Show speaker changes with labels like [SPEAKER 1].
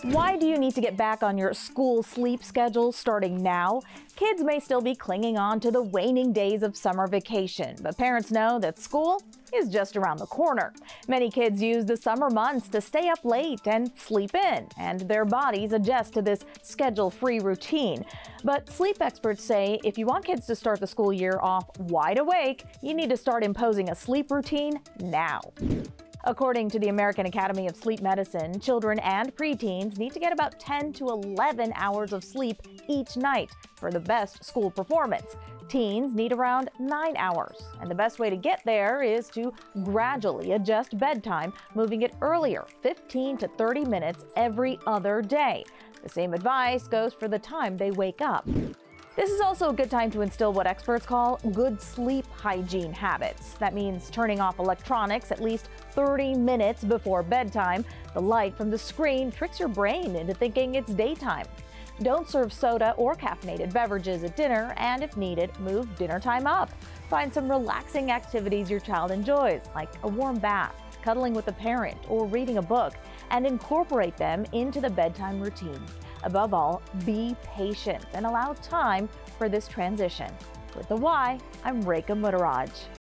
[SPEAKER 1] Why do you need to get back on your school sleep schedule starting now? Kids may still be clinging on to the waning days of summer vacation, but parents know that school is just around the corner. Many kids use the summer months to stay up late and sleep in, and their bodies adjust to this schedule-free routine. But sleep experts say if you want kids to start the school year off wide awake, you need to start imposing a sleep routine now. According to the American Academy of Sleep Medicine, children and preteens need to get about 10 to 11 hours of sleep each night for the best school performance. Teens need around 9 hours, and the best way to get there is to gradually adjust bedtime, moving it earlier, 15 to 30 minutes every other day. The same advice goes for the time they wake up. This is also a good time to instill what experts call good sleep hygiene habits. That means turning off electronics at least 30 minutes before bedtime. The light from the screen tricks your brain into thinking it's daytime. Don't serve soda or caffeinated beverages at dinner, and if needed, move dinner time up. Find some relaxing activities your child enjoys, like a warm bath, cuddling with a parent, or reading a book, and incorporate them into the bedtime routine. Above all, be patient and allow time for this transition. With the Why, I'm Rekha Muttaraj.